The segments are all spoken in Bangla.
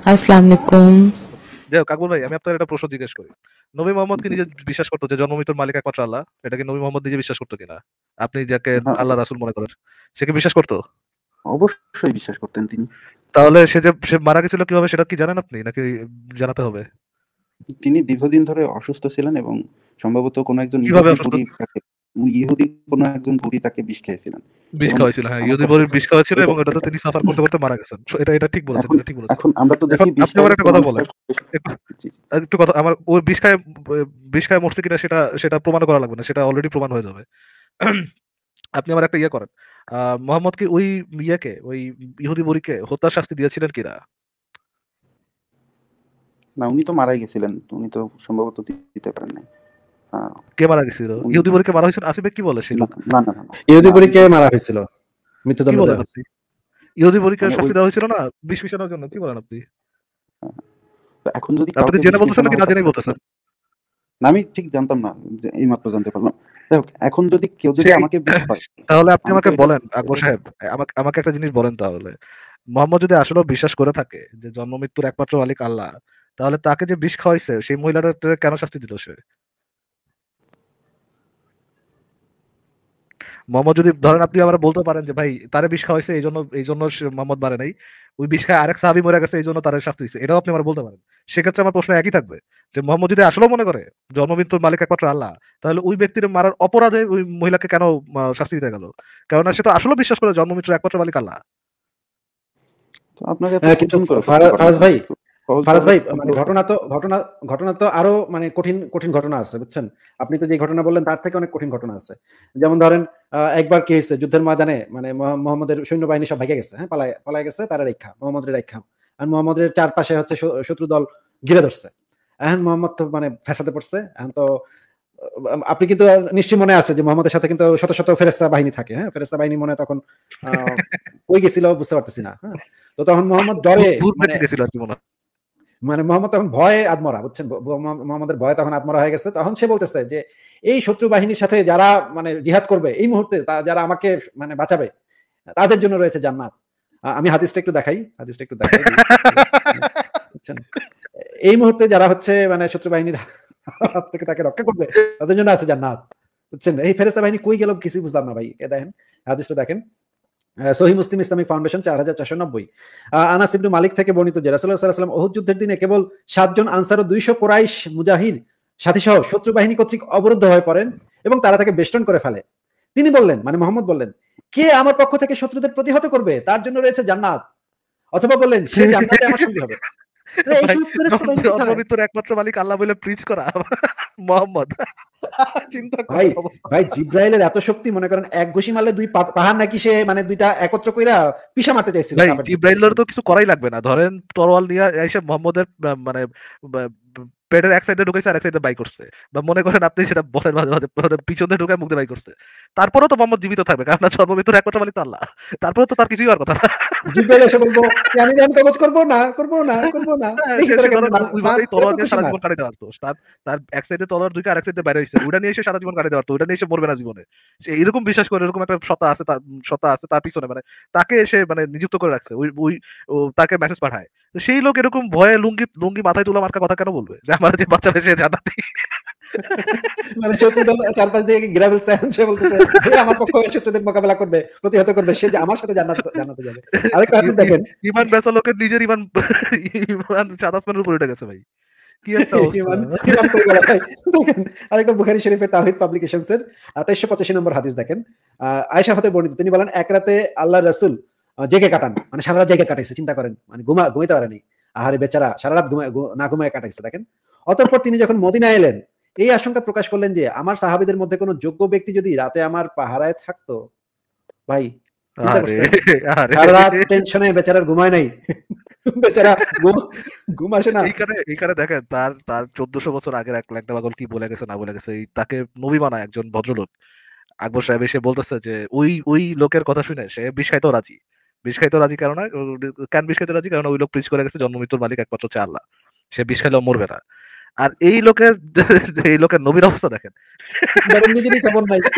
আসসালামু আলাইকুম। যাই হোক আকবর ভাই, আমি আপনার একটা প্রশ্ন জিজ্ঞেস করি। নবী মোহাম্মদ কি নিজে বিশ্বাস করতো যে জন্ম মৃত্যুর মালিক একমাত্র আল্লাহ? এটা কি নবী মোহাম্মদ নিজে বিশ্বাস করতো কিনা? আপনি যাকে হ্যাঁ, আল্লাহ রাসূল মনে করেন, সে কি বিশ্বাস করতো? অবশ্যই বিশ্বাস করতেন তিনি। তাহলে সে মারা গেছিল কিভাবে সেটা কি জানেন আপনি? নাকি জানাতে হবে? তিনি দীর্ঘদিন ধরে অসুস্থ ছিলেন এবং সম্ভবত কোনো একজন কিভাবে অসুস্থ? ইহুদি কোনো একজন বুড়ি তাকে বিষ খেয়েছিলেন। বিষ এবং খাওয়াইছিল, হ্যাঁ, আমার ইহুদি কাছে বড়ি বিষ খাওয়াইছিল এটা এবং এটাতে তিনি সাফার করতে, করতে মারা গেছেন। এটা ঠিক বলেছেন, এখন এটা ঠিক বলেছেন। এখন আমরা তো এখন দেখি আপনি আমার বিষটার একটা কথা প্রমাণটা বলেন। খুব বেশি। একটু জি, একটু কথা আমার ওই বিষ খায় মরছে কিনা সেটা সেটা প্রমাণ করা লাগবে না। সেটা অলরেডি প্রমাণ হয়ে যাবে। আপনি আমার একটা ইয়ে করেন। মোহাম্মদ কি ওই ইহুদি বুড়িকে হত্যার শাস্তি দিয়েছিলেন কিনা? না, উনি তো মারাই গেছিলেন। উনি তো সম্ভবত দিতে পারেন নাই। কে মারা গেছিল? উনি ইহুদি বুড়িকে মারা হয়েছিল? আসিফে কি বলে সেই না, লোক? না, না, না, না, ইহুদি না, আমি পরীকে তো মারা হয়েছিল, কি মৃত্যুদণ্ড বলেন দেওয়া হয়েছিল। আপনি? ইহুদি বুড়িকে মানে ওই শাস্তি দেওয়া হয়েছিল না বিষ মিশানোর জন্য? কি বলেন আপনি? তো এখন যদি আপনি কাউকে জেনে বিষ বলতেছেন মেশানো নাকি হয় না তাহলে জেনেই বলতেছেন? না, আমি ঠিক জানতাম না, যে এইমাত্র জানতে পারলাম। যাই হোক, এখন যদি কেউ যদি সেই আমাকে বিষ খায়, তাহলে আপনি আমি তো আমাকে এটা বলেন আকবর সাহেব, আমাকে আমাকে একটা জিনিস বলেন তাহলে। মোহাম্মদ যদি আসলেও বিশ্বাস করে থাকে যে জন্ম মৃত্যুর একমাত্র মালিক আল্লাহ, তাহলে তাকে যে বিষ খাওয়াইছে সেই মহিলাটা কেন শাস্তি দিল সে? মোহাম্মদ যদি ধরেন আপনি আবার বলতে পারেন যে ভাই তারে বিষ খাওয়াইছে এই জন্য মোহাম্মদ মারে নাই, ওই বিষ খায় আরেক সাহাবী মরে গেছে এই জন্য তারে শাস্তি দিচ্ছে, এটাও আপনি আমার বলতে পারেন। সেক্ষেত্রে আমার প্রশ্ন একই থাকবে যে মোহাম্মদ যদি আসলেও মনে করে জন্মমৃত্যুর মালিক একমাত্র আল্লাহ, তাহলে ওই ব্যক্তির মারার অপরাধে ওই মহিলাকে কেন শাস্তি দিতে গেল? কেননা সে তো আসলেও বিশ্বাস করে জন্মমৃত্যুর একমাত্র মালিক আল্লাহ। তো আপনাকে এত কিন্তু কঠিন করে প্রশ্ন করেন ফারাজ না, ভাই, একটু সহজভাবে ফারাজ ভাই, মানে উত্তর দেন। ঘটনা তো আরো মানে কঠিন কঠিন ঘটনা আছে, বুঝছেন? আপনি তো যে ঘটনা বললেন তার থেকে অনেক কঠিন ঘটনা আছে। যেমন ধরেন, একবার কি হয়েছে, যুদ্ধের ময়দানে মানে মোহাম্মদের সৈন্যবাহিনী সব ভাগে গেছে, হ্যাঁ, পালায় পালায় গেছে, তারা রেখা মোহাম্মদের রেখা, আর মোহাম্মদের চারপাশে হচ্ছে শত্রু দল ঘিরে ধরছে। এখন মোহাম্মদ তো মানে ফ্যাসাদে পড়ছে। এখন তো আপনি কিন্তু নিশ্চয়ই মনে আছে যে মোহাম্মদের সাথে কিন্তু শত শত ফেরেস্তা বাহিনী থাকে, হ্যাঁ, ফেরেস্তা বাহিনী মনে হয় তখন কই গেছিল বুঝতে পারতেছি না, হ্যাঁ। তো তখন মোহাম্মদ ডরে দূর মানে পেতে গেছিল আর কি মনে হয়। মানে মোহাম্মদ তখন ভয়ে আদমরা, বুঝছেন? মোহাম্মদের ভয়ে তখন আদমরা হয়ে গেছে। তখন সে বলতেছে যে এই শত্রু বাহিনীর সাথে যারা মানে জিহাদ করবে এই মুহূর্তে, যারা আমাকে মানে বাঁচাবে, তাদের জন্য রয়েছে জান্নাত। আমি হাদিসটা একটু দেখাই, বুঝছেন? এই মুহূর্তে যারা হচ্ছে মানে শত্রু বাহিনীর হাত থেকে তাকে রক্ষা করবে, তাদের জন্য আছে জান্নাত। বুঝছেন? এই ফেরেশতা বাহিনী কই গেল কিছুই বুঝলাম না ভাই। দেখেন, হাদিসটা দেখেন। সহিহ মুসলিম ইসলামিক ফাউন্ডেশন 4490। আনাস ইবনে মালিক থেকে বর্ণিত যে রাসূলুল্লাহ সাল্লাল্লাহু আলাইহি ওয়াসাল্লাম উহুদ যুদ্ধের দিনে কেবল 7 জন আনসার ও 200 কুরাইশ মুজাহিদ সাথীসহ শত্রু বাহিনী কর্তৃক অবরুদ্ধ হয়ে পড়েন এবং তারা তাকে বেষ্টন করে ফেলে। তিনি বললেন, মানে মোহাম্মদ বললেন, কে আমার পক্ষ থেকে শত্রুদের প্রতিহত করবে? তার জন্য রয়েছে জান্নাত। অথবা বললেন, সে জান্নাতে আমার সঙ্গী হবে। এই ভাই, সব ফেরেশতা বাহিনী জন্ম কোথায়? মৃত্যুর একমাত্র মালিক আল্লাহ বলে প্রিচ করা মোহাম্মদ, চিন্তা ভাই, করেন অবস্থা। ভাই জিব্রাইলের এত শক্তি, মনে করেন এক ঘুষি মারলে দুই পাহাড় নাকি সে মানে দুইটা একত্র কইরা পিষা মারতে চাইছিল ভাই কাফেরদের। জিব্রাইলের তো কিছু করাই লাগবে না, ধরেন তরোয়াল নিয়ে এসে মোহাম্মদের মানে বা- পেটের এক সাইডে ঢুকাইছে আর এক সাইডে বাই করছে, বা মনে করেন আপনি সেটা বলেন মাঝে মাঝে মাঝে পিছনে ঢুকায় মুখ দিয়ে বাই করছে, তারপরেও তো মোহাম্মদ জীবিত থাকবে, কারণ সর্বমৃত্যুর একমাত্র মালিক তো আল্লাহ। তারপরে তো তার কিছুই হওয়ার কথা না। জিব্রাইল এসে বলবো যে আমি ধ্যান কবজ করবো না, করবো না, করবো না। হ্যাঁ, দেখি সে তোরা সে কেমনে ধরেন মার, ওইভাবেই যত তলোয়ার নিয়ে খুশি সারা মার। জীবন কাটাতে পারতো। তার এক সাইডে তলোয়ার ঢুকে আরেক সাইডে বাইরে হইছে, ওইটা নিয়ে এসে সারা জীবন কাটাতে পারতো, ওইটা নিয়ে এসে মরবে না জীবনে। সে এরকম বিশ্বাস করে, এরকম একটা সত্তা আছে, সত্তা আছে তার পিছনে, মানে তাকে এসে মানে নিযুক্ত করে রাখছে, ওই ওই ও তাকে মেসেজ পাঠায়। তো সেই লোক এরকম ভয়ে লুঙ্গি লুঙ্গি মাথায় তুলা মার্কা কথা কেন বলবে যে আমার যে বাচ্চা সে জান্নাতি? মানে শত্রু দল চারপাশ দিয়ে ঘিরে ফেলছে, সে বলতেছে যে আমার পক্ষ হয়ে শত্রুদের মোকাবেলা করবে, প্রতিহত করবে, সে যে আমার সাথে জান্নাতে যাবে। আরেকটা হাদিস দেখেন। ইমান বেচা লোকের নিজের ইমান ইমান সাত আসমানের উপরে উঠে গেছে ভাই, কি একটা অবস্থা। ইমান, ইমান কই গেল ভাই? দেখেন, আরেকটা বুখারী শরীফের তাওহীদ পাবলিকেশনস এর ২৮৮৫ নম্বর হাদিস দেখেন। আয়েশা হতে বর্ণিত, তিনি বলেন, এক রাতে আল্লাহর রাসূল জেগে কাটান, মানে সারা রাত জেগে কাটাইছে, চিন্তা করেন, মানে ঘুমাইতে পারেনি। আহারে বেচারা, সারা রাত না ঘুমায় কাটাইছে, দেখেন। অতঃপর তিনি যখন মদিনায় এলেন, এই আশঙ্কা প্রকাশ করলেন যে আমার সাহাবীদের মধ্যে কোনো যোগ্য ব্যক্তি যদি রাতে আমার পাহারায় থাকতো। ভাই, চিন্তা আরে করছেন? আরে সারা রাত টেনশনে বেচারার ঘুমায় নাই। বেচারা ঘুম ঘুম আসে না। এইখানে দেখেন তার তার 1400 বছর আগের এক ল্যাংটা পাগল কি বলে গেছে না বলে গেছে, তাকে নবী বানায় একজন ভদ্রলোক। আকবর সাহেব এসে বলতেছে যে ওই ওই লোকের কথা শুনে সে বিষ খাইতেও রাজি। বিষ খাইতেও রাজি কারণ কেন বিষ খাইতে রাজি? কারণ ওই লোক প্রিচ করে গেছে জন্ম মৃত্যুর মালিক একমাত্র হচ্ছে আল্লাহ, সে বিষ খাইলেও মরবে না। আর এই লোকের এই লোকের নবীর অবস্থা দেখেন। ধরেন নিজেরই খবর নাই।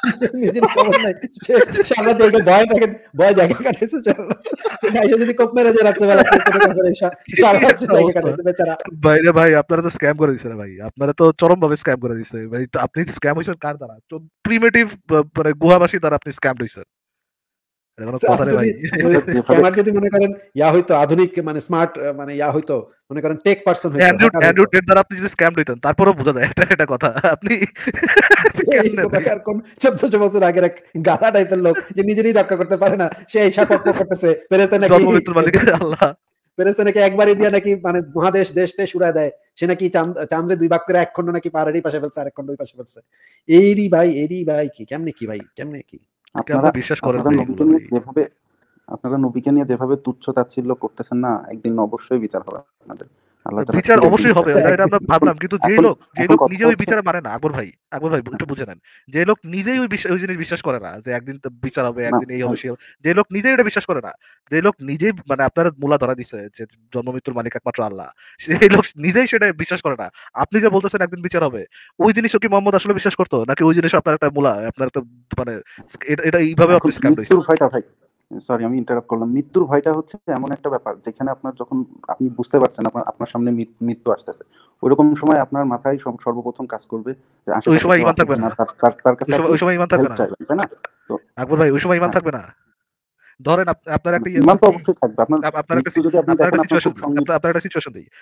নিজেরই খবর নাই, সে সারা জায়গা ভয় জায়গা কাটাইছে, আইসা যদি কোপ মেরে যায় রাত্রেবেলা সারা রাত জায়গা কাটাইছে বেচারা। বাইরে ভাই আপনারা তো স্ক্যাম করে দিচ্ছে ভাই, আপনারা তো চরম ভাবে স্ক্যাম করে দিচ্ছে ভাই। তো আপনি স্ক্যাম হয়েছেন কার দ্বারা? প্রিমিটিভ মানে গুহাবাসী দ্বারা আপনি স্ক্যাম হয়েছেন। এটা কোনো কথা রে ভাই? স্ক্যামার যদি মনে করেন ইয়া হইতো আধুনিক মানে স্মার্ট মানে ইয়া হইতো, মনে করেন টেক পারসন হইতো, অ্যান্ড্রু টেড দ্বারা আপনি যদি স্ক্যাম হইতেন তারপরেও বোঝা যায় এটা কথা। আপনি কোন 1400 বছর আগের এক গাধা টাইপের লোক যে নিজেরই রক্ষা করতে পারে না, সে হিসাব করতেছে ফেরেশতা নাকি জন্মমৃত্যুর মালিক আল্লাহ, ফেরেশতা নাকি একবারই দিয়া নাকি মানে মহাদেশ দেশ উড়ায় দেয়, সে নাকি চাঁদরে 2 ভাগ করে এক খণ্ড নাকি পাহাড়েরই পাশে ফেলছে, আরেক খণ্ড ওই পাশে ফেলছে। এরই ভাই কি কেমনে কি আপনারা বিশ্বাস করেন আপনারা নবীকে নিয়ে যেভাবে তুচ্ছ তাচ্ছিল্য করতেছেন না, একদিন অবশ্যই বিচার হবে আপনাদের। বিচার অবশ্যই হবে, এটা আমরা ভাবলাম, কিন্তু যে লোক নিজে ওই বিচারে মানে না, আকবর ভাই একটু বুঝে নেন, যে লোক নিজেই ওই জিনিস বিশ্বাস করে না যে একদিন তো বিচার হবে, একদিন এই হবে, যে লোক নিজেই এটা বিশ্বাস করে না, যে লোক নিজেই মানে আপনার মূলা ধরা দিছে যে জন্মমৃত্যুর মালিক একমাত্র আল্লাহ, সেই লোক নিজেই সেটা বিশ্বাস করে না। আপনি যে বলতেছেন একদিন বিচার হবে, ওই জিনিসও কি মোহাম্মদ আসলে বিশ্বাস করতো, নাকি ওই জিনিস আপনার একটা মূলা, আপনার একটা মানে এটা এইভাবে আপনি স্ক্যাম হইছে? ভাই সরি আমি ইন্টারাপ্ট করলাম। মৃত্যুর ভয়টা হচ্ছে এমন একটা ব্যাপার যেখানে আপনার যখন আপনি বুঝতে পারছেন আপনার সামনে মৃত্যু আসতেছে, ওইরকম সময় আপনার মাথায় সর্বপ্রথম কাজ করবে যে ওই সময় ঈমান থাকবে না, তার কাছে ওই সময় ঈমান থাকবে না, তাই না? তো আকবর ভাই ওই সময় ঈমান থাকবে না। ধরেন আপনার একটা ঈমান তো অবশ্যই থাকবে। আপনার একটা সিচুয়েশন দিই,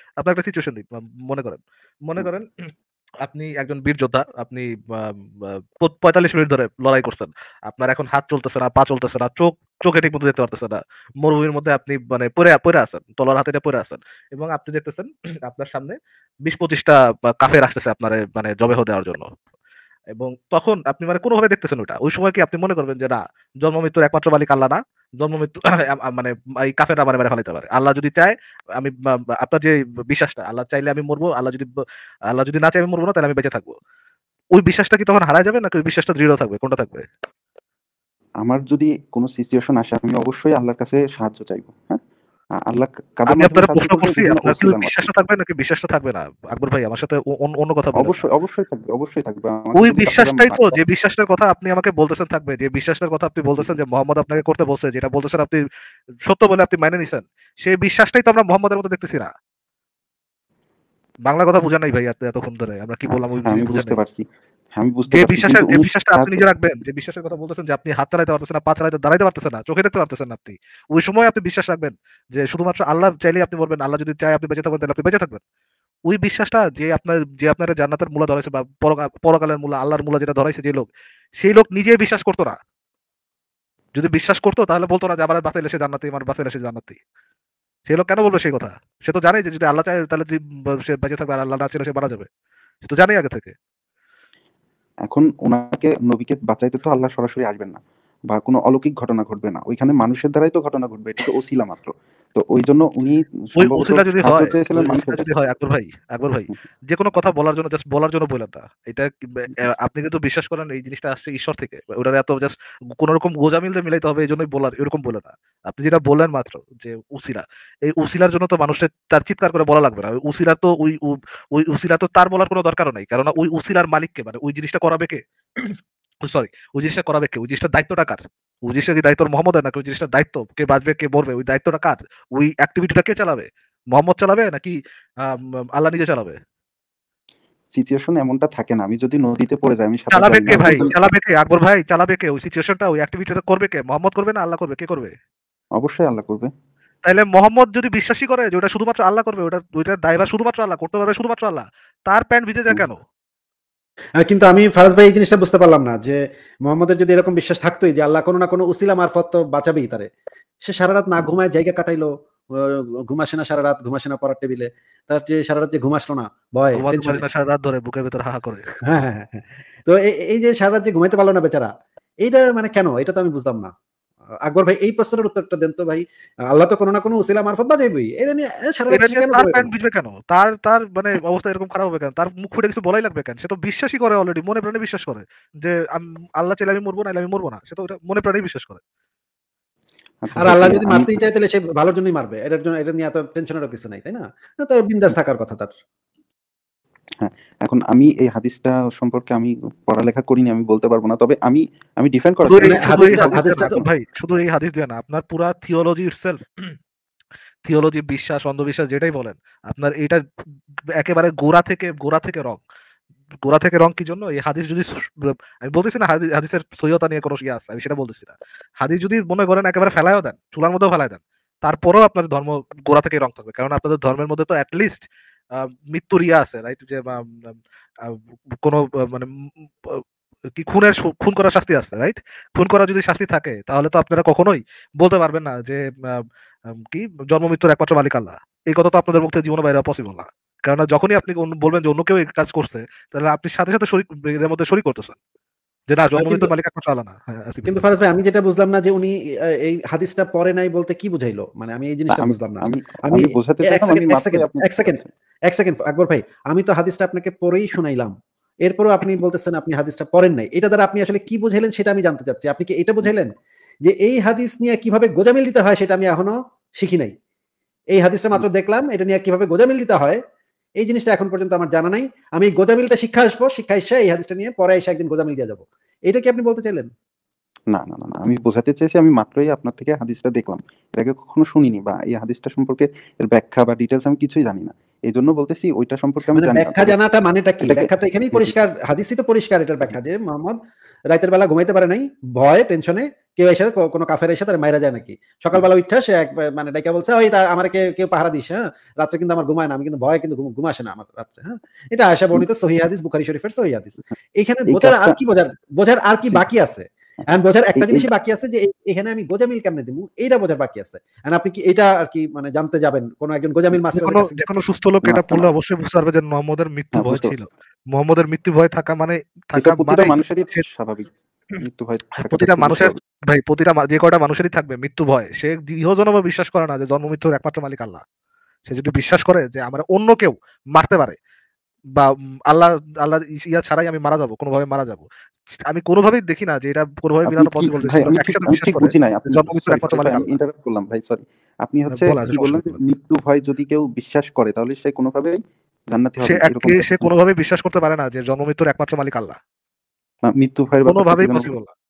মনে করেন আপনি একজন বীর যোদ্ধা, আপনি 45 মিনিট ধরে লড়াই করছেন, আপনার এখন হাত চলতেছে না, পা চলতেছে না, চোখে ঠিক মতো দেখতে পারতেছে না, মরুভূমির মধ্যে আপনি মানে পড়ে আছেন, তলোয়ার হাতে পড়ে আছেন, এবং আপনি দেখতেছেন আপনার সামনে 20-25টা কাফের আসতেছে আপনার মানে জবেহ দেওয়ার জন্য, এবং তখন আপনি মানে কোনোভাবে দেখতেছেন ওটা, ওই সময় কি আপনি মনে করবেন যে না, জন্ম মৃত্যুর একমাত্র মালিক আল্লাহ না, জন্ম মৃত্যু মানে এই কাফেররা মানে মেরে ফেলাইতে পারে, আল্লাহ যদি চায় আমি আপনার যে বিশ্বাসটা, আল্লাহ চাইলে আমি মরবো, আল্লাহ যদি না চাই আমি মরবো না, তাহলে আমি বেঁচে থাকবো, ওই বিশ্বাসটা কি তখন হারায় যাবে, নাকি ওই বিশ্বাসটা দৃঢ় থাকবে, কোনটা থাকবে? আমার যদি কোনো সিচুয়েশন আসে আমি অবশ্যই আল্লাহর কাছে সাহায্য চাইবো। হ্যাঁ, আল্লাহ আমি আপনার প্রশ্ন করছি, আপনার কি বিশ্বাসটা থাকবে নাকি বিশ্বাসটা থাকবে না? আকবর ভাই আমার সাথে অন্য কথা বলেন। অবশ্যই থাকবে। ওই বিশ্বাসটাই তো, যে বিশ্বাসটার কথা আপনি আমাকে বলতেছেন থাকবে, যে বিশ্বাসটার কথা আপনি বলতেছেন যে মোহাম্মদ আপনাকে করতে বলছে, যেটা বলতেছেন আপনি সত্য বলে আপনি মেনে নিছেন, সেই বিশ্বাসটাই তো আমরা মোহাম্মদের মতো দেখতেছি না। বাংলা কথা বুঝা নাই ভাই এতক্ষণ ধরে আমরা কি বললাম, ওই আমি বুঝতে পারছি। যে বিশ্বাসটা আপনি নিজে রাখবেন, যে বিশ্বাসের কথা বলতেছেন যে আপনি হাত চালাইতে পারতেছেন না, পা চালাইতে দাঁড়াইতে পারতেছেন না, চোখে দেখতে পারতেছেন না, আপনি ওই সময় আপনি বিশ্বাস রাখবেন যে শুধুমাত্র আল্লাহ চাইলে আপনি মরবেন, আল্লাহ যদি চায় আপনি বেঁচে থাকবেন, তাহলে আপনি বেঁচে থাকবেন। ওই বিশ্বাসটা যে আপনার জান্নাতের মূলা ধরাইছে, বা পরকালের মূলা, আল্লাহর মূলা যেটা ধরাইছে যে লোক, সেই লোক নিজেই বিশ্বাস করতো না। যদি বিশ্বাস করতো তাহলে বলতো না যে আমার বাঁচাইলে সে জান্নাতি, আমার বাঁচাইলে সে জান্নাতি। সেই লোক কেন বলবে সেই কথা? সে তো জানে যে যদি আল্লাহ চায় তাহলে সে বেঁচে থাকবে, আর আল্লাহ না চাইলে সে মারা যাবে, সে তো জানেই আগে থেকে। এখন নবীকে বাঁচাইতে তো আল্লাহ সরাসরি আসবেন না, বা কোনো অলৌকিক ঘটনা ঘটবে না, ওইখানে মানুষের দ্বারাই তো ঘটনা ঘটবে, এটা তো ওসিলা মাত্র। তো ওই জন্য উনি ওই ওসিলা যদি হয় আকবর ভাই যে কোনো কথা বলার জন্য জাস্ট বলার জন্য বললেন না, এটা আপনি কিন্তু বিশ্বাস করেন এই জিনিসটা আসছে ঈশ্বর থেকে, ওটা এত জাস্ট কোন রকম গোজামিল মিলাইতে হবে এই জন্যই বলার, এরকম বলে না। আপনি যেটা বললেন মাত্র যে উসিলা, এই উসিলার জন্য তো মানুষের তার চিৎকার করে বলা লাগবে না, ওই উসিলা তো ওই উসিলা তো তার বলার কোনো দরকারও নাই, কারণ ওই উসিলার মালিককে, মানে ওই জিনিসটা করাবে কে, সরি ওই জিনিসটা করাবে কে, ওই জিনিসটার দায়িত্বটা কার? ওই জিনিসটা কি দায়িত্ব মোহাম্মদের, নাকি ওই জিনিসটার দায়িত্ব কে বাঁচবে কে মরবে ওই দায়িত্বটা কার? ওই অ্যাক্টিভিটিটা কে চালাবে? মোহাম্মদ চালাবে নাকি আল্লাহ নিজে চালাবে? সিচুয়েশন এমনটা থাকে না, আমি যদি নদীতে পড়ে যাই আমি চালাবে কে ভাই? চালাবে কে আকবর ভাই? চালাবে কে ওই সিচুয়েশনটা, ওই অ্যাক্টিভিটিটা করবে কে? মোহাম্মদ করবে না আল্লাহ করবে? কে করবে? অবশ্যই আল্লাহ করবে। তাইলে মোহাম্মদ যদি বিশ্বাসী করে যে ওটা শুধুমাত্র আল্লাহ করবে, ওইটার দায়ভার শুধুমাত্র আল্লাহ, করতে পারবে শুধুমাত্র আল্লাহ, তার প্যান্ট ভিজে যায় কেন? কিন্তু আমি ফারাজ ভাই এই জিনিসটা বুঝতে পারলাম না, যে মোহাম্মদের যদি এরকম বিশ্বাস থাকতোই যে আল্লাহ কোনো না কোনো উসিলা মারফত তো বাঁচাবেই তারে, সে সারা রাত না ঘুমায় জায়গা কাটাইলো, ঘুমাসে না সারা রাত, ঘুমাসে না পড়ার টেবিলে, তার যে সারা রাত যে ঘুমাসলো না ভয় সারা রাত ধরে বুকের ভিতর হাহা করে। হ্যাঁ, তো এই যে সারা রাত যে ঘুমাইতে পারলো না বেচারা, এইটা মানে কেন, এটা তো আমি বুঝলাম না। আকবর ভাই এই প্রশ্নের উত্তরটা দেন তো ভাই। আল্লাহ তো কোনো না কোনো উসিলা মারফত বাজাইবই, এটা নিয়ে সারা রাত তার প্যান্ট ভিজবে কেন? তার মানে অবস্থা এরকম খারাপ হবে কেন? তার মুখ ফুটে কিছু বলাই লাগবে কেন? সে তো বিশ্বাসই করে অলরেডি, মনে প্রাণে বিশ্বাস করে যে আল্লাহ চাইলে আমি মরবো না, আমি মরবো না, সে তো মনে প্রাণেই বিশ্বাস করে। আর আল্লাহ যদি মারতেই চায় তাহলে সে ভালোর জন্যই মারবে, এটার জন্য এটা নিয়ে এত টেনশনেরও কিছু নাই, তাই না? তার বিন্দাস থাকার কথা তার। হ্যাঁ, এখন আমি এই হাদিসটা সম্পর্কে আমি পড়ালেখা করিনি, আমি বলতে পারবো না। তবে আমি ডিফেন্ড করার শুধু এই চেষ্টা শুধু এই করছি। হাদিস দিয়ে হাদিসটা না তো আকুল ভাই, শুধু এই হাদিস দিয়ে না, আপনার পুরা থিওলজি ইটসেলফ, থিওলজি, বিশ্বাস, অন্ধবিশ্বাস যেটাই বলেন, আপনার এটা একেবারে গোড়া থেকে রং। গোড়া থেকে রং কি জন্য? এই হাদিস যদি আমি বলতেছি না হাদিসের সহিহতা নিয়ে কোনো ইয়ে আছে, আমি সেটা বলতেছি না। হাদিস যদি মনে করেন একেবারে ফেলায়ও দেন, চুলার মধ্যেও ফেলায় দেন, তারপরেও আপনার ধর্ম গোড়া থেকে রং থাকবে। কারণ আপনাদের ধর্মের মধ্যে তো অ্যাটলিস্ট মৃত্যুর ইয়া আছে, রাইট? যে কোনো মানে কি খুন করার শাস্তি আছে, রাইট? খুন করার যদি শাস্তি থাকে তাহলে তো আপনারা কখনোই বলতে পারবেন না যে আহ, কি জন্ম মৃত্যুর একমাত্র মালিক আল্লাহ। এই কথা তো আপনাদের মুখ থেকে জীবনে বাইরে পসিবল না। কেননা যখনই আপনি বলবেন যে অন্য কেউ এই কাজ করছে, তাহলে আপনি সাথে সাথে শরীক এর মধ্যে শরীক করতেছেন যে না, জন্ম কিন্তু মৃত্যুর মালিক একমাত্র আল্লাহ না। হ্যাঁ, আসিফ কিন্তু ভাই। ফারাজ ভাই, আমি যেটা বুঝলাম না যে উনি এই হাদিসটা পড়ে নাই বলতে কি বুঝাইলো, মানে আমি এই না, জিনিসটা আমি বুঝলাম না। আমি আমি আমি বোঝাতে এক চাইলাম, আমি সেকেন্ড এক মাত্রই সেকেন্ড আপনি এক সেকেন্ড এক সেকেন্ড আকবর ভাই, আমি তো হাদিসটা আপনাকে পড়েই শুনাইলাম, এরপরও আপনি বলতেছেন আপনি হাদিসটা পড়েন নাই। এটা দ্বারা আপনি আসলে কি বুঝাইলেন সেটা আমি জানতে চাচ্ছি। আপনি কি এটা বুঝাইলেন যে এই হাদিস নিয়ে কিভাবে গোজামিল দিতে হয় সেটা আমি এখনো শিখি নাই? এই হাদিসটা মাত্র দেখলাম, এটা নিয়ে কিভাবে গোজামিল দিতে হয় এই জিনিসটা এখন পর্যন্ত আমার জানা নাই। আমি গোজামিলটা শিক্ষা আসবো, শিক্ষা এসে এই হাদিসটা নিয়ে পরে এসে একদিন গোজামিল দিয়ে যাবো। এটা কি আপনি বলতে চাইলেন? না, আমি বোঝাতে চেয়েছি আমি মাত্রই আপনার থেকে হাদিসটা দেখলাম। এর আগে কখনো শুনিনি, বা এই হাদিসটা সম্পর্কে এর ব্যাখ্যা বা ডিটেলস আমি কিছুই জানি না। এই জন্য বলতেছি ওইটা সম্পর্কে আমি মানে জানি না। ব্যাখ্যা তবে জানাটা মানেটা কি? এটাকে ব্যাখ্যা তো এখানেই পরিষ্কার, হাদিসই তো পরিষ্কার এটার ব্যাখ্যা যে মোহাম্মদ রাতের বেলা ঘুমাইতে পারে নাই, ভয়ে টেনশনে কেউ এসে কোনো কাফের এসে তার মাইরা যায় নাকি। সকালবেলা উঠা সে এক মানে ডাইকা বলছে, ওই আমার কেউ পাহারা দিস, হ্যাঁ রাত্রে কিন্তু আমার ঘুমায় না, আমি কিন্তু ভয়ে কিন্তু ঘুম আসে না আমার রাত্রে, হ্যাঁ। এটা আয়েশা বর্ণিত সহিহ হাদিস, বুখারী শরীফের সহিহ হাদিস। এখানে এই বোঝার কাজটা আর কি বোঝার আর কি জি, বাকি আছে? এখন বোঝার একটা এই এই জিনিসই বাকি আছে যে এখানে আমি গোজামিল কেমনে দিব, এইটা বোঝার বাকি আছে। এখন আপনি কি এটা আর কি মানে জানতে যাবেন কোন একজন গোজামিল মাস্টারের কাছে? যে কোনো সুস্থ লোক না এটা না পড়লে না, অবশ্যই বুঝতে পারবে যে মোহাম্মদের মৃত্যু হ্যাঁ, ভয় বুঝতে ছিল। পারছি। মোহাম্মদের মৃত্যু ভয় থাকা মানে এটা প্রতিটা মানুষেরই সে স্বাভাবিক। মৃত্যু ভয় হ্যাঁ, থাকাটা প্রতিটা খুবই মানুষের, স্বাভাবিক। ভাই প্রতিটা যে কয়টা মানুষেরই থাকবে মৃত্যু ভয়। সে দৃঢ়জনভাবে বিশ্বাস করে না যে জন্ম মৃত্যুর একমাত্র মালিক আল্লাহ। সে যদি বিশ্বাস করে যে আমার অন্য কেউ মারতে পারে বা আল্লাহ আল্লাহ ইয়া ছাড়াই আমি মারা যাবো, কোনোভাবে মারা যাবো, আমি কোনোভাবেই দেখি না যে এটা কোনোভাবে আপনি মিলানো কি পসিবল যে ভাই, সে লোক একই সাথে আমি বিশ্বাস ঠিক করে বুঝি নাই। যে আপনি জন্ম মৃত্যুর সরি একমাত্র ফারাজ ভাই, মালিক আমি আল্লাহ। ইন্টারাপ্ট করলাম ভাই, সরি। আপনি হচ্ছে বলা যায়, কি সমস্যা বললেন নেই, যে বলেন। মৃত্যু ভয় যদি কেউ বিশ্বাস করে তাহলে সে কোনোভাবেই জান্নাতি হবে না, এরকম সে কথা? কোনোভাবেই বিশ্বাস করতে পারে না যে জন্ম মৃত্যুর একমাত্র মালিক আল্লাহ। না, মৃত্যু ভয়ের ব্যাপারটা কি কোনোভাবেই যেন পসিবল না।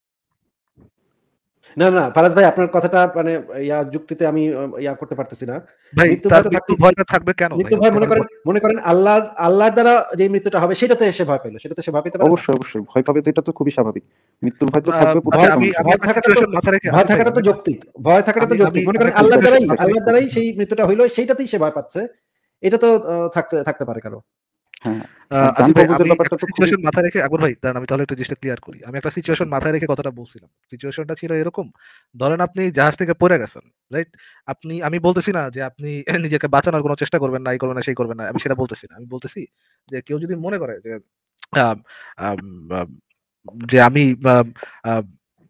না, না ফারাজ ভাই, আপনার কথাটা মানে যুক্তিতে আমি ইয়া করতে পারতেছি না। ভাই মৃত্যু তার ভয় তো মৃত্যু থাকতেই পারে। ভয়টা থাকবে কেন ভাই? মৃত্যু ভয় আপনি মনে আমার করেন, আল্লাহর দ্বারা যে মৃত্যুটা হবে সেটাতে সে ভয় পেল, সেটাতে সে ভয় পেতে পারে না? অবশ্যই ভয় পাবে, তো এটা তো খুবই স্বাভাবিক। মৃত্যুর ভয় তো থাকবে আচ্ছা, প্রত্যেকটা আমি মানুষের। আমি ভয় একটা থাকাটা তো সিচুয়েশন মাথায় রেখে, ভয় আসিফ ভাই, থাকাটা তো যৌক্তিক। ভয় থাকাটা তো যৌক্তিক। মনে করেন একটা আল্লাহর সিচুয়েশন মাথায় আল্লাহর দ্বারাই সেই মৃত্যুটা হইলো, সেইটাতেই সে ভয় পাচ্ছে। এটা তো থাকতে পারে কারো। হ্যাঁ, আর জান আসিফ ভাই, কবজের আমি ব্যাপারটা একটা তো খুবই। সিচুয়েশন মাথায় রেখে, আকবর ভাই দাঁড়ান, আমি তাহলে একটু জিনিসটা ক্লিয়ার করি। আমি একটা সিচুয়েশন মাথায় রেখে কথাটা বলছিলাম। সিচুয়েশনটা ছিল এরকম: ধরেন আপনি জাহাজ থেকে পড়ে গেছেন, রাইট? আমি বলতেছি না যে আপনি নিজেকে বাঁচানোর কোনো চেষ্টা করবেন না, এই করবেন না, সেই করবেন না, আমি সেটা বলতেছি না। আমি বলতেছি যে কেউ যদি মনে করে যে আম, আম, আম, যে আমি আম, আম,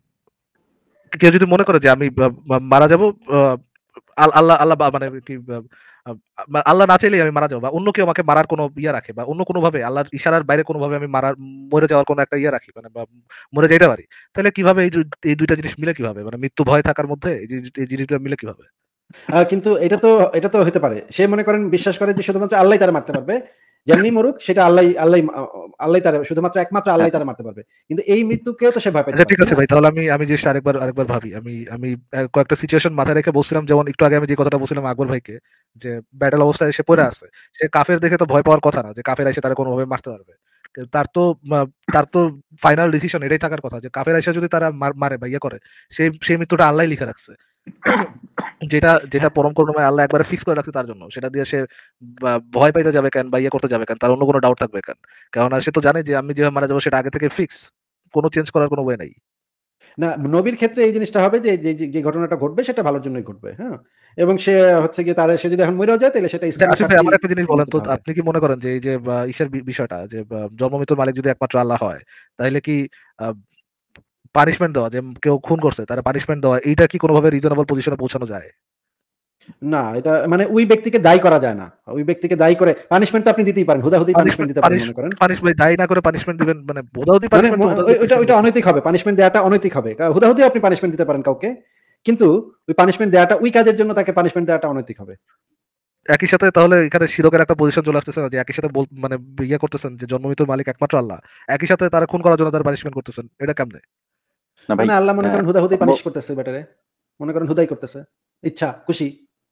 কেউ যদি মনে করে যে আমি মারা যাব, আল্লাহ আল্লাহ মানে কি আল্লাহ না চাইলেই আমি মারা যাবো, বা অন্য কেউ আমাকে মারার কোনো ইয়ে রাখে, বা অন্য কোনো ভাবে আল্লাহর ইশারার বাইরে কোনোভাবে আমি মরে যাওয়ার কোনো একটা ইয়ে রাখি, মানে বা মরে যাইতে পারি, তাহলে কিভাবে এই দুইটা জিনিস মিলে কিভাবে? মানে মৃত্যু ভয় থাকার মধ্যে এই জিনিসটা মিলে কিভাবে? কিন্তু এটা তো হতে পারে। সে মনে করেন বিশ্বাস করে যে শুধুমাত্র আল্লাহই তারে মারতে পারবে। যেমনি মরুক সেটা আল্লাহই তারে, শুধুমাত্র একমাত্র হ্যাঁ, আল্লাহই তারে মারতে পারবে। কিন্তু এই মৃত্যুকেও তো সে ভয় পেতে আচ্ছা পারে, ঠিক তাই আছে না? ভাই, তাহলে আমি জিনিসটা আরেকবার ভাবি। আমি আমি কয়েকটা সিচুয়েশন মাথায় রেখে বলছিলাম, যেমন একটু আগে আমি যে কথাটা বলছিলাম আকবর ভাইকে, যে ব্যাটেল অবস্থায় এসে পড়ে আছে, সে কাফের দেখে তো ভয় পাওয়ার কথা না যে কাফের এসে তারা কোনোভাবে মারতে পারবে। কিন্তু তার তো ফাইনাল ডিসিশন এটাই থাকার কথা যে কাফের এসে যদি তারা মারে বা ইয়ে করে, সেই মৃত্যুটা আল্লাহ লিখে রাখছে। যেটা যেটা পরম করুণাময় আল্লাহ একবারে ফিক্স করে রাখছে তার জন্য, সেটা দিয়ে সে ভয় পাইতে যাবে কেন বা ইয়ে করতে যাবে কেন? তার অন্য কোনো ডাউট থাকবে কেন? কেননা সে তো জানে যে আমি যেভাবে মারা যাবো সেটা আগে থেকে ফিক্স, কোনো চেঞ্জ করার কোনো ওয়ে নাই। না, নবীর ক্ষেত্রে এই জিনিসটা হবে যে ঘটনাটা ঘটবে সেটা ভালোর জন্যই ঘটবে, হ্যাঁ? এবং সে হচ্ছে গিয়ে সে যদি এখন মরেও যায় তাহলে সেটা আচ্ছা, ইসলামের আসিফ ভাই, স্বার্থেই আমার একটা জিনিস বলেন তো, মৃত্যুটা হবে। আপনি কি মনে করেন যে এই যে ইসের বিষয়টা যে জন্ম মৃত্যুর মালিক যদি একমাত্র আল্লাহ হয়, তাহলে কি পানিশমেন্ট দেওয়া, যে কেউ খুন করছে তারা পানিশমেন্ট দেওয়া, এইটা কি কোনোভাবে রিজনেবল পজিশনে পৌঁছানো যায়? না, এটা মানে ওই ব্যক্তিকে দায়ী করা যায় না। ওই ব্যক্তিকে দায়ী করে পানিশমেন্ট তো আপনি দিতেই পারেন। হুদাহুদি পানিশমেন্ট পানিশমেন্ট দিতে পারেন পানিশ মনে করেন। পানিশ ভাই, দায়ী না করে পানিশমেন্ট দিবেন মানে বোধাওতি মানে পানিশমেন্ট, তো বোধাওতি ওইটা পানিশমেন্ট ওইটা অনৈতিক হবে। পানিশমেন্ট দেওয়াটা অনৈতিক হবে। হুদাহুদি আপনি পানিশমেন্ট দিতে পারেন কাউকে। কিন্তু ওই পানিশমেন্ট দেওয়াটা ওই কাজের জন্য তাকে পানিশমেন্ট দেওয়াটা অনৈতিক হবে। একই সাথে তাহলে এখানে শিরকের একটা পজিশন চলে আসতেছে না যে একই সাথে মানে ইয়ে করতেছেন যে জন্মমৃত্যুর মালিক একমাত্র আল্লাহ, একই সাথে তারা খুন করার জন্য তারা পানিশমেন্ট করতেছেন, এটা কেমনে? না ভাই, মানে আল্লাহ মনে করেন হুদাহুদি পানিশ করতেছে ব্যাটারে, মনে করেন হুদাই করতেছে, ইচ্ছা খুশি।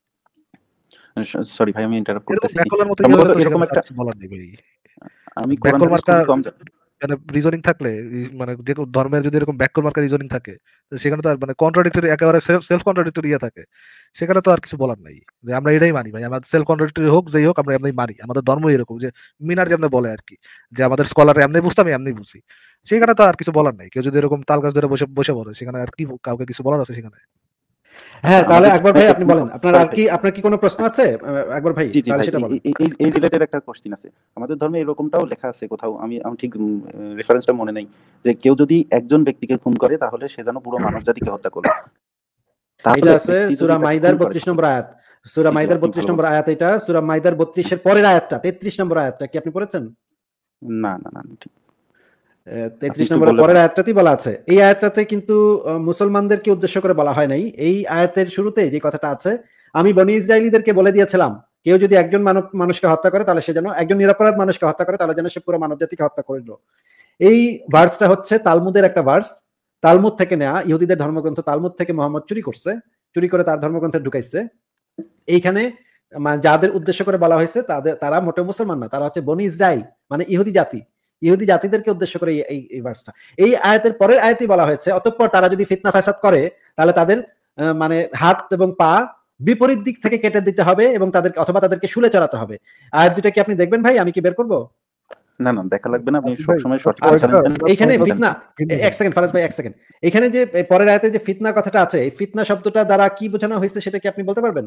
সরি ভাই আমি ইন্টারাপ্ট এরকম করতেছি। ব্যাককলের মতো ইয়ে সম্ভবত হলে তো এরকম সেখানে একটা, তার কিছু বলার নেই ভাই। আমি কোরআন ব্যাককল হাদিস মার্কা খুবই কম মানে রিজনিং থাকলে মানে যে কোনো ধর্মের যদি এরকম ব্যাককল মার্কা রিজনিং থাকে, তো সেখানে তো আর মানে কন্ট্রাডিক্টরি, একেবারে সেলফ কন্ট্রাডিক্টরি ইয়ে থাকে, সেখানে তো আর কিছু বলার নাই। যে আমরা এটাই মানি ভাই, আমাদের সেলফ কন্ট্রাডিক্টরি হোক যেই হোক আমরা এমনি মানি, আমাদের ধর্ম এরকম যে মিনার যেমন বলে আর কি, যে আমাদের স্কলার এমনি বুঝতাম এমনি বুঝি, সেখানে তো আর কিছু বলার নাই। কেউ যদি এরকম তাল গাছ ধরে বসে বসে বলে, সেখানে আর কি কাউকে কিছু বলার আছে সেখানে? হ্যাঁ, তাহলে আমাদের আকবর ভাই আপনি বলেন, আপনার সরি আর ভাই, কি, আপনার কি কোনো প্রশ্ন আছে আকবর ভাই? জি জি তাহলে ভাই, সেটা বলেন। এই রিলেটেড একটা কোশ্চেন আছে। আমাদের ধর্মে এরকমটাও লেখা আছে কোথাও, আমি আমি ঠিক রেফারেন্সটা মনে নেই, যে কেউ যদি একজন ব্যক্তিকে খুন করে তাহলে সে যেন পুরো মানব জাতিকে হত্যা করলো। এটা তাহলে আছে ব্যক্তি যদি সূরা তাকে মাইদার খুন করে 32 নম্বর আয়াত। সূরা জি জি মাইদার আপনি 32 ভালো নম্বর বলছেন। আয়াত, এটা সূরা মাইদার 32 এর পরের আয়াতটা, 33 নম্বর আয়াতটা কি আপনি পড়েছেন? না না না ঠিক, আপনি 33 একটু নম্বরের বললে পরের ভালো। আয়াতটাতেই বলা আছে। এই আয়াতটাতে কিন্তু মুসলমানদেরকে উদ্দেশ্য করে বলা হয় নাই। এই আয়াতের শুরুতে যে কথাটা আছে, আমি বনি ইসরাইলীদেরকে বলে দিয়েছিলাম, কেউ যদি একজন মানুষকে হত্যা করে তাহলে সে যেন, একজন নিরপরাধ মানুষকে হত্যা করে তাহলে যেন সে পুরো মানব জাতিকে হত্যা করলো। এই ভার্সটা হচ্ছে তালমুদের একটা ভার্স, তালমুদ থেকে নেওয়া, ইহুদিদের ধর্মগ্রন্থ তালমুদ থেকে মোহাম্মদ চুরি করছে, চুরি করে তার ধর্মগ্রন্থে ঢুকাইছে। এইখানে যাদের উদ্দেশ্য করে বলা হয়েছে তারা মোটেও মুসলমান না, তারা হচ্ছে বনি ইসরাইল, মানে ইহুদি জাতি, ইহুদি জাতিদেরকে উদ্দেশ্য করে এই ভার্সটা। এই আয়াতের পরের আয়াতেই বলা হয়েছে, অতঃপর তারা যদি ফিতনা ফাসাদ করে তাহলে তাদের মানে হাত এবং পা বিপরীত দিক থেকে কেটে দিতে হবে এবং তাদেরকে, অথবা তাদেরকে শুলে চড়াতে হবে। আয়াত দুটা কি আপনি দেখবেন ভাই? আমি কি বের করবো? না না দেখা লাগবে না, আপনি আসিফ ভাই, সবসময় সঠিক আচ্ছা, অ্যান্সার দেন। এইখানে পয়েন্টটা ফিতনা, ভিন্ন এক ভাই। সেকেন্ড ফারাজ ভাই, এক সেকেন্ড। এখানে যে পরের আয়াতে যে ফিতনা কথাটা আছে, এই ফিতনা শব্দটা দ্বারা কি বোঝানো হয়েছে সেটা কি আপনি বলতে পারবেন?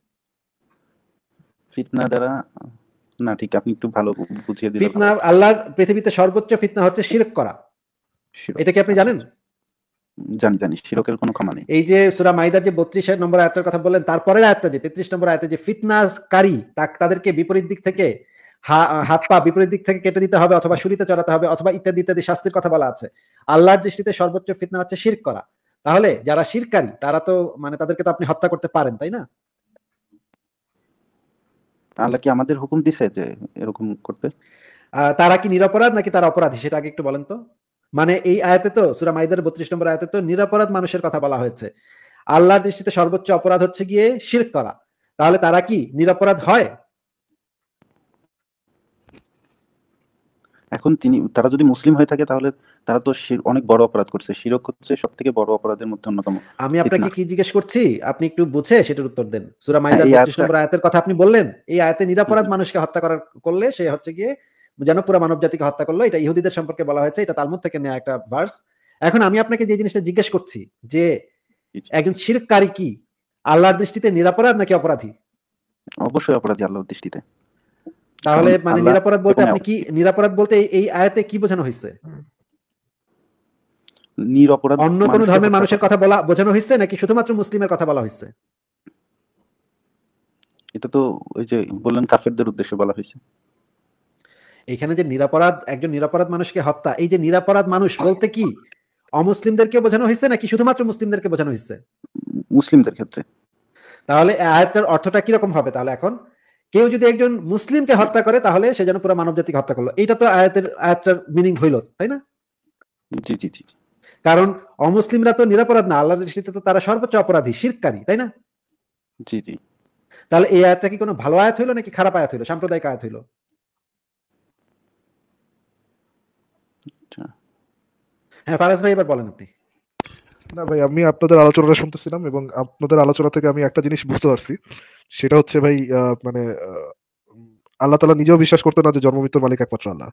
ফিতনা দ্বারা না, ঠিক আপনি একটু ভালো বুঝিয়ে দিলে ভালো ফিতনা, হতো। আল্লাহর পৃথিবীতে সর্বোচ্চ ফিতনা হচ্ছে শিরক করা। শিরক, এটা কি আপনি আচ্ছা জানেন? আচ্ছা। জানি জানি, শিরকের কোনো ক্ষমা নেই। এই যে সূরা মাইদার যে 32 নম্বর আয়াতের কথা বললেন, তারপরের আয়াতটা যে 33 নম্বর আয়াতে যে ফিতনাকারী, তাদেরকে বিপরীত দিক থেকে হাত পা বিপরীত দিক থেকে কেটে দিতে হবে, অথবা শুলিতে চড়াতে হবে, অথবা ইত্যাদি ইত্যাদি শাস্তির কথা বলা আছে। আল্লাহর দৃষ্টিতে সর্বোচ্চ ফিতনা হচ্ছে শিরক করা। তাহলে যারা শিরকারী তারা তো মানে তাদেরকে তো আপনি হত্যা করতে পারেন, তাই না? আল্লাহ কি আমাদের হুকুম দিছে যে এরকম করতে? তারা কি নিরপরাধ নাকি তারা অপরাধী সেটা আগে একটু বলেন তো। মানে এই আয়াতে তো, সূরা মাইদার 32 নম্বর আয়াতে তো নিরপরাধ মানুষের কথা বলা হয়েছে। আল্লাহর দৃষ্টিতে সর্বোচ্চ অপরাধ হচ্ছে গিয়ে শিরক করা। তাহলে তারা কি নিরপরাধ হয়? এখন তারা যদি মুসলিম হয়ে থাকে তাহলে তারা তো অনেক বড় অপরাধ করছে। শিরক হচ্ছে সবথেকে বড় অপরাধের মধ্যে অন্যতম। আমি আপনাকে ফিতনা। কি জিজ্ঞেস করছি, আপনি একটু বুঝে সেটার উত্তর দেন। সূরা হ্যাঁ, মাইদার এই 32 আয়াতটা নম্বর আয়াতের কথা আপনি বললেন, এই আয়াতে নিরপরাধ মানুষকে হত্যা করলে সে হচ্ছে গিয়ে যেন পুরো মানব জাতিকে হত্যা করলো। এটা ইহুদিদের সম্পর্কে বলা হয়েছে, এটা তালমুদ থেকে নেওয়া একটা ভার্স। এখন আমি আপনাকে যে জিনিসটা জিজ্ঞেস করছি যে একজন শিরককারী কি আল্লাহর দৃষ্টিতে নিরপরাধ নাকি অপরাধী? অবশ্যই অপরাধী আল্লাহর দৃষ্টিতে। তাহলে কারণ মানে আল্লাহ নিরাপরাধ বলতে এবং আপনি কি, নিরাপরাধ বলতে এই আয়াতে কি বোঝানো হয়েছে? নিরপরাধ অন্য কোন মানুষকে ধর্মের হত্যা মানুষের করা। কথা বলা বোঝানো হয়েছে নাকি শুধুমাত্র মুসলিমের কথা বলা হয়েছে? এটা তো ওই যে বললেন কাফেরদের উদ্দেশ্যে বলা হয়েছে। এখানে যে নিরাপরাধ, একজন নিরাপরাধ মানুষকে হত্যা, এই যে নিরাপরাধ মানুষ বলতে কি অমুসলিমদেরকে বোঝানো হয়েছে নাকি শুধুমাত্র মুসলিমদেরকে বোঝানো হয়েছে? মুসলিমদের ক্ষেত্রে। তাহলে এই আয়াতটার অর্থটা কিরকম হবে তাহলে? এখন কেউ যদি একজন মুসলিমকে হত্যা করে তাহলে সে যেন পুরো মানব জাতিকে হত্যা করলো, এটা তো আয়াতটার মিনিং হইল, তাই না? জি জি জি কারণ অমুসলিমরা তো নিরাপরাধ না, আল্লাহর দৃষ্টিতে তো তারা সর্বোচ্চ অপরাধী, শিরকারী, তাই না? জি জি। তাহলে এই আয়াতটা কি কোনো ভালো আয়াত হইলো নাকি খারাপ আয়াত হইলো, সাম্প্রদায়িক আয়াত হইলো? আচ্ছা। হ্যাঁ ফারাজ ভাই, এবার বলেন আপনি। না ভাই, আমি আপনাদের আলোচনাটা শুনতেছিলাম এবং আপনাদের আলোচনা থেকে আমি একটা জিনিস বুঝতে পারছি, সেটা হচ্ছে ভাই মানে আল্লাহ তাআলা নিজেও বিশ্বাস করতেন না যে জন্মমৃত্যুর মালিক একমাত্র আল্লাহ।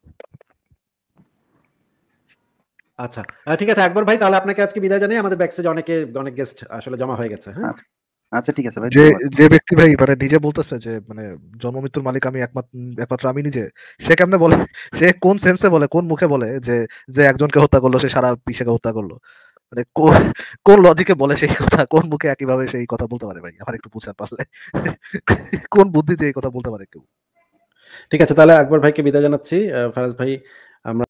আচ্ছা, ঠিক আছে আকবর ভাই, তাহলে আপনাকে আজকে বিদায় জানাই। আমাদের ব্যাকস্টেজে অনেক গেস্ট আসলে জমা হয়ে গেছে। হ্যাঁ, আচ্ছা আচ্ছা ঠিক আছে ভাই, যে ধন্যবাদ। যে ব্যক্তি ভাই মানে নিজে বলতেছে যে মানে জন্মমৃত্যুর মালিক আমি একমাত্র আমি নিজে, সে কেমনে বলে, সে কোন সেন্সে বলে, কোন মুখে বলে যে যে একজনকে হত্যা করলো সে সারা বিশ্বকে হত্যা করলো? মানে কোন লজিকে বলে সেই কথা, কোন মুখে একইভাবে সেই কথা বলতে পারে ভাই? আমার একটু বুঝাতে পারলে কোন বুদ্ধিতে এই কথা বলতে পারে কেউ? ঠিক আছে, তাহলে আকবর ভাইকে বিদায় জানাচ্ছি। ফারাজ ভাই, আমরা